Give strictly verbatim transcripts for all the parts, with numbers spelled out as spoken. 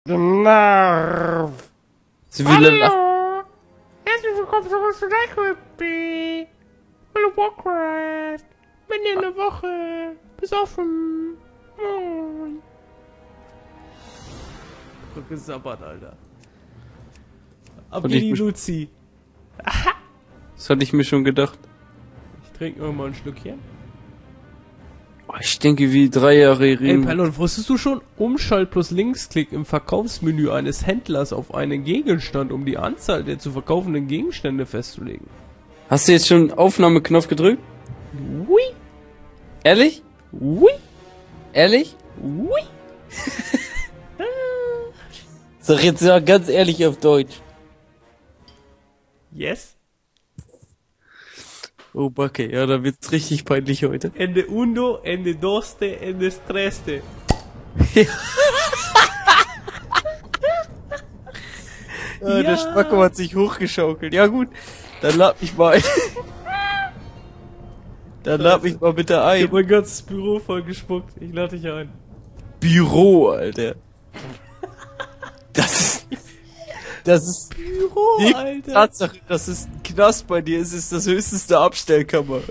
Genau. Sie will Hallo! Herzlich willkommen zurück zu Nightclub. Hallo Warcraft. Mitten in der Woche. Besoffen. Moin. Gesabbert, Alter. Ab Und in ich die mich- Luzi. Das hatte ich mir schon gedacht. Ich trinke noch mal ein Stückchen. Oh, ich denke wie drei Jahre Ey, Reden. Pellon, wusstest du schon? Umschalt plus Linksklick im Verkaufsmenü eines Händlers auf einen Gegenstand, um die Anzahl der zu verkaufenden Gegenstände festzulegen. Hast du jetzt schon Aufnahmeknopf gedrückt? Ui, Ehrlich? ui, Ehrlich? ui. Sag jetzt mal ganz ehrlich auf Deutsch. Yes. Oh Backe, ja, da wird's richtig peinlich heute. Ende uno, Ende doste, Ende streste. Ja, Ja. Der Spacko hat sich hochgeschaukelt. Ja gut, dann lad mich mal ein. Dann lad mich mal bitte Ich ein. hab mein ganzes Büro voll gespuckt. Ich lade dich ein. Büro, Alter. Das ist... Das ist... Büro, Die Alter. Tatsache, dass es ein Knast bei dir ist, ist das höchsteste Abstellkammer.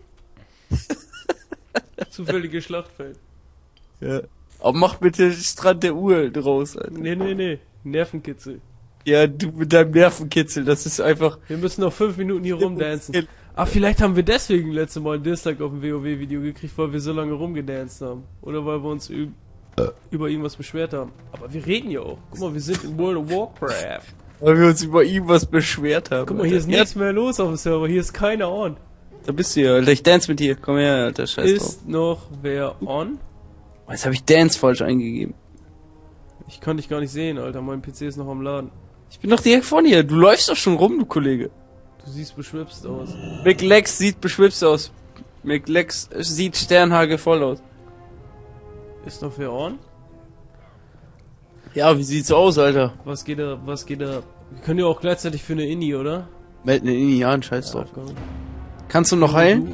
Zufällige Schlachtfeld. Ja. Aber mach bitte Strand der Uhr draus, Alter. Nee, nee, nee. Nervenkitzel. Ja, du mit deinem Nervenkitzel, das ist einfach... Wir müssen noch fünf Minuten hier rumdancen. Ah, vielleicht haben wir deswegen letzte Mal einen Dislike auf dem WoW-Video gekriegt, weil wir so lange rumgedanced haben. Oder weil wir uns üb über irgendwas beschwert haben. Aber wir reden ja auch. Guck mal, wir sind in World of Warcraft. Weil wir uns über irgendwas beschwert haben. Guck mal, hier ist Alter. nichts mehr los auf dem Server. Hier ist keiner on. Da bist du ja, Alter. Ich dance mit dir. Komm her, Alter. Scheiß drauf. Ist noch wer on? Jetzt habe ich Dance falsch eingegeben. Ich kann dich gar nicht sehen, Alter. Mein P C ist noch am Laden. Ich bin doch direkt von hier. Du läufst doch schon rum, du Kollege. Du siehst beschwipst aus. McLex sieht beschwipst aus. McLex sieht Sternhage voll aus. Ist noch wer on? Ja, wie sieht's aus, Alter? Was geht da? Was geht da? Wir können ja auch gleichzeitig für eine Indie, oder? Meld ne Inni an, scheiß drauf. komm. Kannst du noch heilen?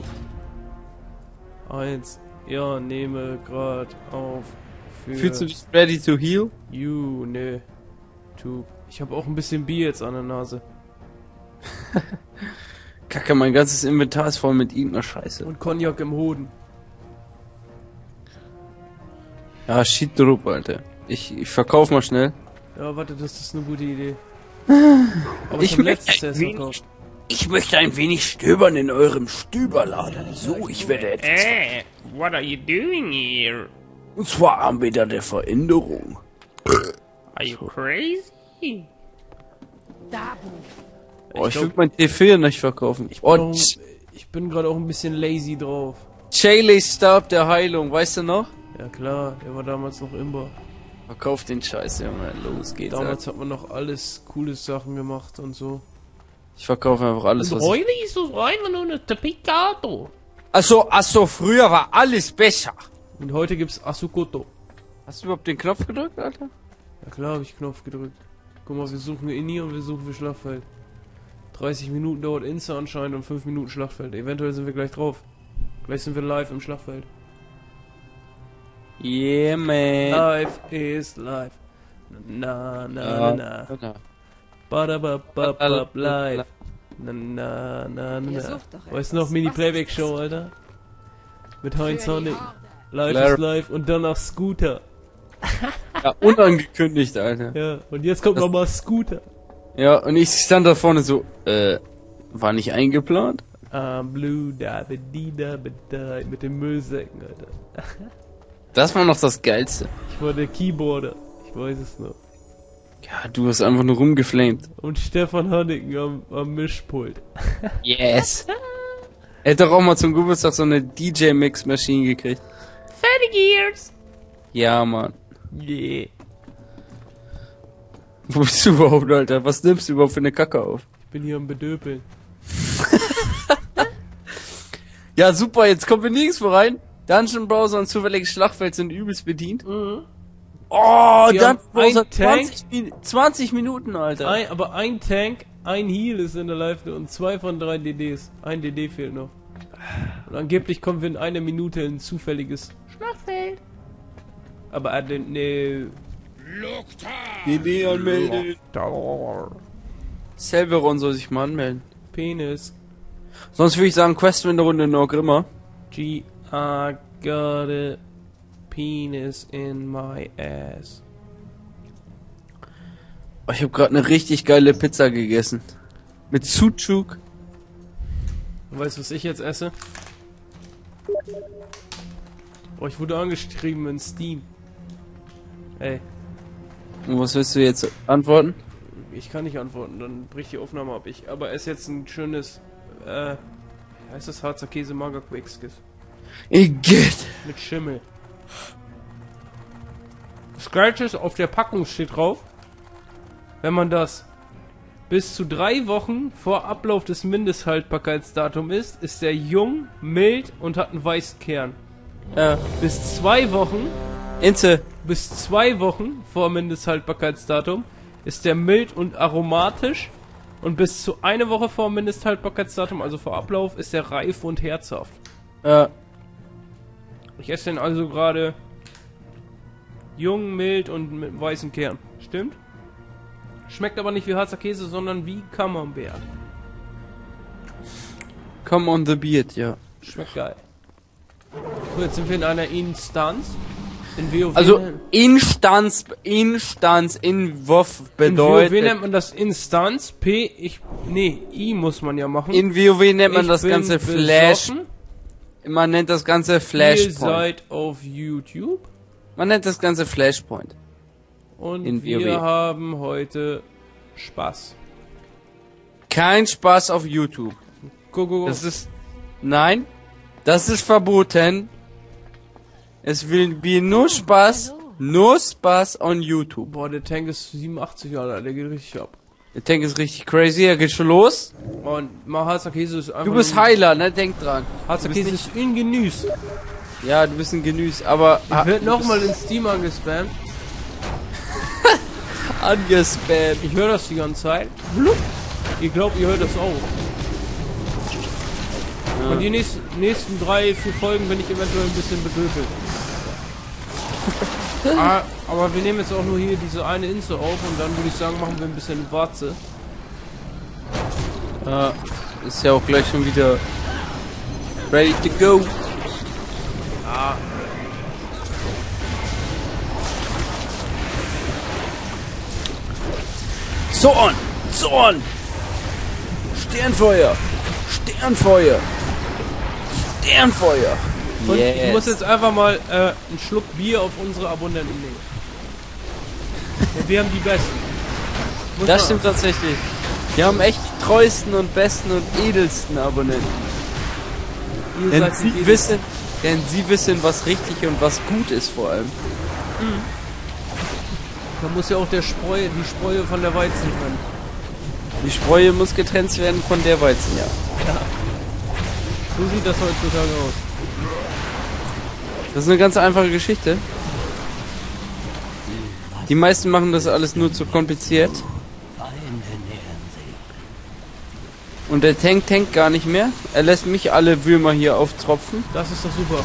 Eins. Ja, nehme grad auf. Für Fühlst du dich ready to heal? You, ne. Tu. Ich habe auch ein bisschen Bier jetzt an der Nase. Kacke, mein ganzes Inventar ist voll mit irgendeiner Scheiße. Und Cognac im Hoden. Ja, shit drauf, Alter. Ich, ich verkauf mal schnell. Ja, warte, das ist eine gute Idee. Aber Ich ich hab möchte letztes ein erst wenig- verkauft. Ich möchte ein wenig stöbern in eurem Stüberladen. So, ich werde etwas... Hey, what are you doing here? Und zwar Anbeter der Veränderung. Are you crazy? Oh, ich, glaub- will mein T vier nicht verkaufen. Ich Oh, bin, auch- ich bin gerade auch ein bisschen lazy drauf. Chayleys Stab der Heilung, weißt du noch? Ja klar, der war damals noch Imber. Verkauf den Scheiß, Junge. Los geht's. Damals Alter. hat man noch alles coole Sachen gemacht und so. Ich verkaufe einfach alles, Und was ich... heute ist es einfach nur eine Tapicato. Achso, achso, früher war alles besser. Und heute gibt's Asukoto. Hast du überhaupt den Knopf gedrückt, Alter? Ja klar, habe ich Knopf gedrückt. Guck mal, wir suchen Inni und wir suchen für Schlachtfeld. dreißig Minuten dauert Insta anscheinend und fünf Minuten Schlachtfeld. Eventuell sind wir gleich drauf. Gleich sind wir live im Schlachtfeld. Yeah, man. Life is life. Na na na na. na. Badabababab live. Na na na na na. Weißt du noch, Mini-Playback-Show, Alter? Mit Heinz Honig. Live Claire. is live und danach Scooter. Ja, unangekündigt, Alter. Ja, und jetzt kommt Das- nochmal Scooter. Ja, und ich stand da vorne so, äh, war nicht eingeplant? I'm blue, da, da, da, da, mit den Müllsäcken, Alter. Das war noch das Geilste. Ich war der Keyboarder. Ich weiß es noch. Ja, du hast einfach nur rumgeflamed. Und Stefan Hanniken am, am Mischpult. Yes. Er hätte doch auch mal zum Geburtstag so eine D J-Mix-Maschine gekriegt. thirty years! Ja, Mann. Yeah. Wo bist du überhaupt, Alter? Was nimmst du überhaupt für eine Kacke auf? Ich bin hier am Bedöpeln. Ja, super, jetzt kommen wir nirgendwo rein. Dungeon Browser und zufälliges Schlachtfeld sind übelst bedient. Mhm. Oh, Die Dungeon haben Browser ein Tank. zwanzig, Min- zwanzig Minuten, Alter. Ein, aber ein Tank, ein Heal ist in der Live und zwei von drei D Ds. Ein D D fehlt noch. Und angeblich kommen wir in einer Minute in ein zufälliges Schlachtfeld. Aber I don't know. G D anmelden. Selveron soll sich mal anmelden. Penis. Sonst würde ich sagen, Quest in der Runde noch Grimmer. G, I got a penis in my ass. Oh, ich habe gerade eine richtig geile Pizza gegessen. Mit Sucuk. Weißt du, was ich jetzt esse? Oh, ich wurde angeschrieben in Steam. Ey. Und was willst du jetzt antworten? Ich kann nicht antworten, dann bricht die Aufnahme ab. Ich aber esse jetzt ein schönes, äh, wie heißt das? Harzer Käse Magerquäkskis. Igitt. Mit Schimmel. Das Geilste ist, auf der Packung steht drauf, wenn man das bis zu drei Wochen vor Ablauf des Mindesthaltbarkeitsdatums ist, ist der jung, mild und hat einen weißen Kern. Ja. Bis zwei Wochen, Inze. bis zwei Wochen vor Mindesthaltbarkeitsdatum ist der mild und aromatisch und bis zu eine Woche vor Mindesthaltbarkeitsdatum, also vor Ablauf, ist der reif und herzhaft. Ja. Ich esse den also gerade jung, mild und mit einem weißen Kern. Stimmt? Schmeckt aber nicht wie Harzer Käse, sondern wie Camembert. Come on the beard, ja. Schmeckt geil. So, jetzt sind wir in einer Instanz. In WoW. Also Instanz, Instanz, in WoW bedeutet... In WoW nennt man das Instanz. P, ich... Nee, I muss man ja machen. In WoW nennt man Ich das bin ganze Flash... besoffen. Man nennt das ganze Ihr Flashpoint. seid auf YouTube. Man nennt das ganze Flashpoint. Und In wir WoW. haben heute Spaß. Kein Spaß auf YouTube. Go, go, go. Das ist... Nein. Das ist verboten. Es will be nur Spaß. Nur Spaß on YouTube. Boah, der Tank ist siebenundachtzig, Alter. Der geht richtig ab. Der Tank ist richtig crazy. Er geht schon los. Und mal Harzer Käse ist einfach... Du bist nur- Heiler, ne? Denk dran. Harzer Du bist Käse ist in Genüß. Ja, du bist ein Genüß, aber... Er wird nochmal in Steam angespammt. angespammt. Ich höre das die ganze Zeit. Blub. Ihr glaubt, ihr hört das auch. Ja. Und die nächsten, nächsten drei, vier Folgen bin ich eventuell ein bisschen bedöpelt. ah, aber wir nehmen jetzt auch nur hier diese eine Insel auf und dann würde ich sagen, machen wir ein bisschen Warze. Ja, ist ja auch gleich schon wieder ready to go. Ah. Zorn! Zorn! Sternfeuer! Sternfeuer! Sternfeuer! Und Yes. ich muss jetzt einfach mal äh, einen Schluck Bier auf unsere Abonnenten nehmen. Ja, wir haben die besten. Muss Das man- stimmt tatsächlich. Wir haben echt die treuesten und besten und edelsten Abonnenten. Ihr Denn seid die sie Edelsten. wissen, denn sie wissen, was richtig und was gut ist vor allem. Da muss ja auch der Spreu, die Spreu von der Weizen trennen. Die Spreu muss getrennt werden von der Weizen, ja. So sieht das heutzutage aus. Das ist eine ganz einfache Geschichte. Die meisten machen das alles nur zu kompliziert. Und der Tank tankt gar nicht mehr. Er lässt mich alle Würmer hier auftropfen. Das ist doch super.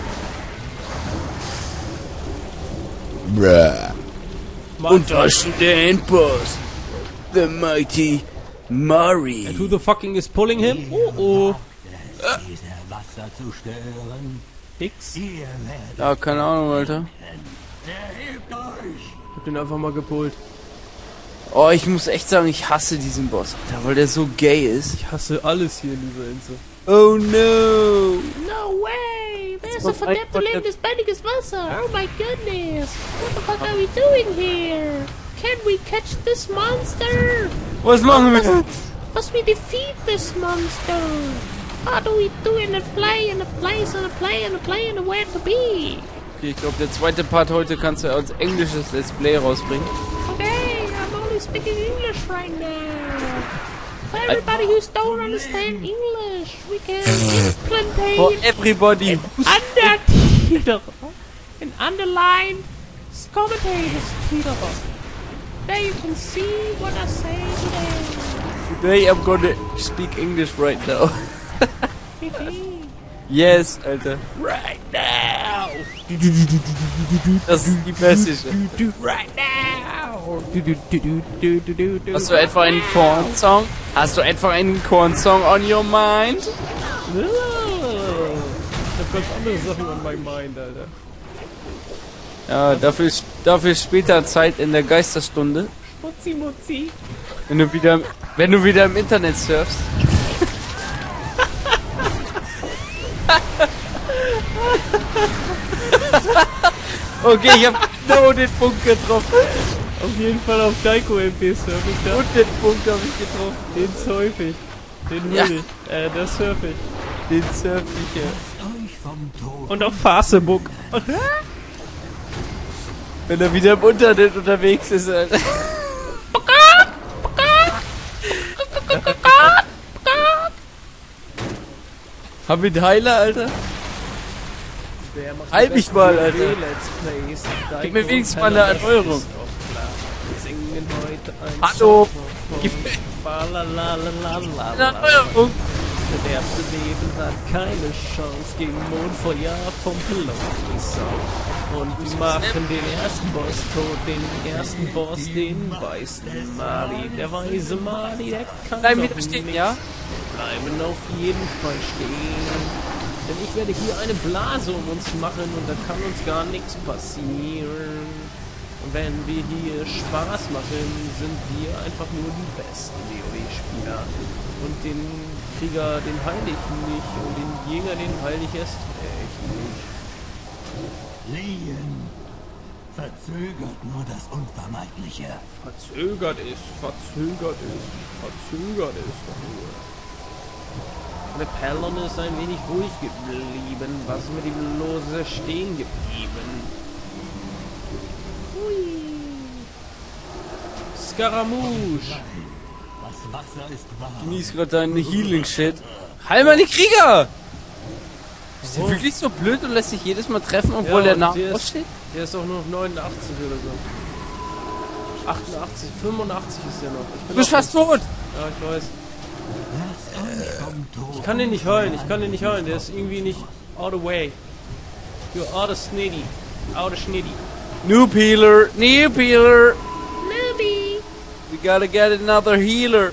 Und da steht der Endboss. The Mighty Mari. And who the fucking is pulling him? Oh oh. Diese Wasser zu stören. Hicks. Ihr werdet Ja, keine Ahnung, Alter. erhebt euch. Ich hab den einfach mal gepult. Oh, ich muss echt sagen, ich hasse diesen Boss, Alter, weil der so gay ist. Ich hasse alles hier in dieser Insel. Oh no. No way! There's a was I- verdammt lebendiges Wasser! Oh my goodness! What the fuck are we doing here? Can we catch this monster? Was machen wir jetzt? Must we defeat this monster? How do we do in a play, in a place, in a play, in a play, and a where to be? Okay, ich glaube, der zweite Part heute kannst du als englisches Let's Play rausbringen. Okay, I'm only speaking English right now. For everybody who don't understand English, we can For implantate everybody. Undertitel and underline commentators Peter. There you can see what I say today. Today I'm gonna speak English right now. Yes, Alter. Right now! Das ist die Message. Right now. Du, du, du, du, du, du, du, du. Hast du etwa einen Korn-Song? Hast du etwa einen Korn-Song on your mind? Ich hab ganz andere Sachen on my mind, Alter. Ja, dafür, dafür später Zeit in der Geisterstunde. Mutzi, Mutzi. Wenn du wieder, wenn du wieder im Internet surfst. Okay, ich hab genau den Punkt getroffen. Auf jeden Fall auf Daiko M P surf ich da. Und den Punkt habe ich getroffen. Den surf ich. Den Ja. will ich. Äh, das surf ich. Den surf ich ja. Euch vom Tod. Und auf Facebook. Wenn er wieder im Internet unterwegs ist, Alter. Haben wir einen Heiler, Alter? Wer macht Halt die mich besten mal, Alter. W W Let's Plays? Gib mir Daiko wenigstens und mal eine Heller, das Erneuerung. ist doch klar. Wir singen heute ein Hallo. Song von Gib mir Balalalalala. eine Erneuerung. Der erste Leben hat keine Chance gegen Mondfeuer vom Peloti-Song. Und wir machen den ersten Boss tot, den ersten Boss, den weißen Mali. Der weiße Mali, der kann Bleiben doch wieder stehen, nichts. ja? Bleiben auf jeden Fall stehen. Denn ich werde hier eine Blase um uns machen und da kann uns gar nichts passieren. Und wenn wir hier Spaß machen, sind wir einfach nur die besten WoW-Spieler. Und den Krieger, den heile ich nicht. Und den Jäger, den heile ich erst recht nicht. Lehen verzögert nur das Unvermeidliche. Verzögert ist, verzögert ist, verzögert ist doch nur. Der Perlon ist ein wenig ruhig geblieben. Was ist mit ihm lose stehen geblieben? Hui. Scaramouche. Das Wasser ist warm. Genieß gerade deinen Healing-Shit. Heil mal die Krieger! Ist der Oh. wirklich so blöd und lässt sich jedes Mal treffen, obwohl Ja, der und Name der ist- aussteht? Der ist auch nur noch neunundachtzig oder so. achtundachtzig, fünfundachtzig ist der noch. Ich Du bin bist noch- fast tot! Ja, ich weiß. Lasst euch vom Tod. Ich kann den nicht heulen, ich kann den nicht heulen. Der ist irgendwie nicht out of way. You're out of snitty. Out of schnitty. Noob Healer! Noob Healer! Newbie. We gotta get another healer!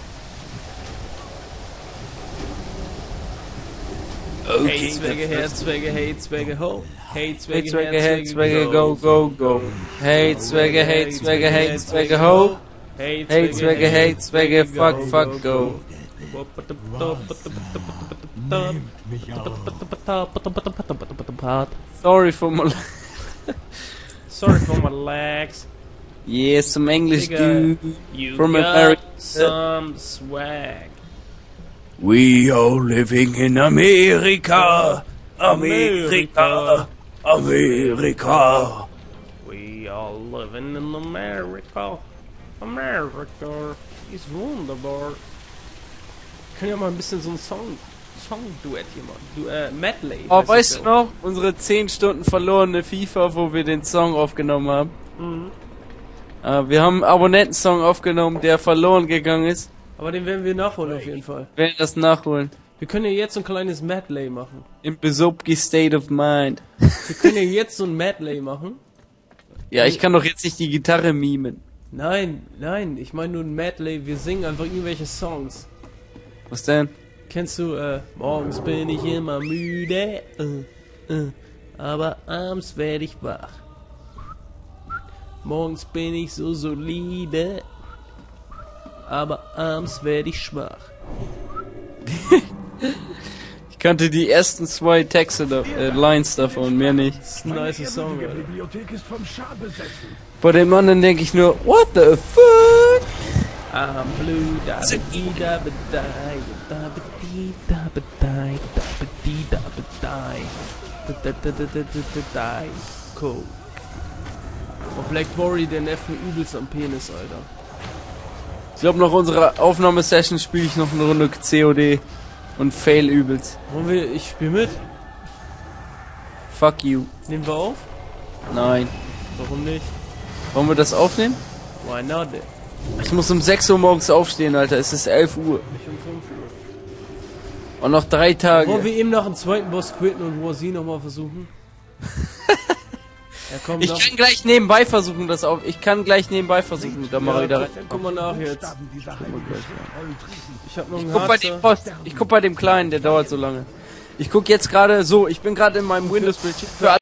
Hey Zwerge, hey Zwerge, hey Zwerge, ho. Hey Hey Zwerge, Zwecke, hey Zwecke, go, go, go! Hey Zwecke, hey Zwecke, hey Zwecke, ho! Hey Hey Zwecke, hey Zwecke, fuck, fuck, go! Sorry for my... Sorry for my legs. Yeah, some English Digga, dude You from got America. some swag. We are living in America, America, America. We are living in America. America ist wunderbar. Wir können ja mal ein bisschen so ein Song, Song-Duett hier machen. Du, äh, Medley. Oh, heißt weißt das du ja. noch, unsere zehn Stunden verlorene FIFA, wo wir den Song aufgenommen haben? Mhm. Äh, wir haben einen Abonnentensong aufgenommen, der verloren gegangen ist. Aber den werden wir nachholen auf jeden Fall. Wir werden das nachholen. Wir können ja jetzt so ein kleines Medley machen. Im Besubki State of Mind. Wir können ja jetzt so ein Medley machen. Ja, ich kann doch jetzt nicht die Gitarre mimen. Nein, nein, ich meine nur ein Medley. Wir singen einfach irgendwelche Songs. Was denn? Kennst du, äh, morgens bin ich immer müde, äh, äh, aber abends werde ich wach. Morgens bin ich so solide, aber abends werde ich schwach. Ich kannte die ersten zwei Texte, da, äh, Lines davon, mehr nicht. Das ist ein nice Song, Alter. Bibliothek ist vom Schar besessen. Bei dem anderen denke ich nur, what the fuck? I'm blue, da ba dee da ba die, da ba dee da ba die, da ba dee da ba die, da da da da da da da die. Cool. Oh, Black Worry, der nervt mir übelst am Penis, Alter. Ich glaube, nach unserer Aufnahmesession spiele ich noch eine Runde C O D und fail übelst. Wollen wir, ich spiel mit. Fuck you. Nehmen wir auf? Nein. Warum nicht? Wollen wir das aufnehmen? Why not? Ich muss um sechs Uhr morgens aufstehen, Alter. Es ist elf Uhr. Nicht um fünf Uhr. Und noch drei Tage. Wollen wir eben nach dem zweiten Boss quitten und War Z nochmal versuchen? Ja, komm, Ich noch. kann gleich nebenbei versuchen, das auf. Ich kann gleich nebenbei versuchen, da mal Ja, wieder guck, rein. guck mal nach jetzt. Ich hab noch einen Guck bei dem Harzer. Post. Ich guck bei dem Kleinen, der dauert so lange. Ich guck jetzt gerade so, ich bin gerade in meinem Windows-Bildschirm. Für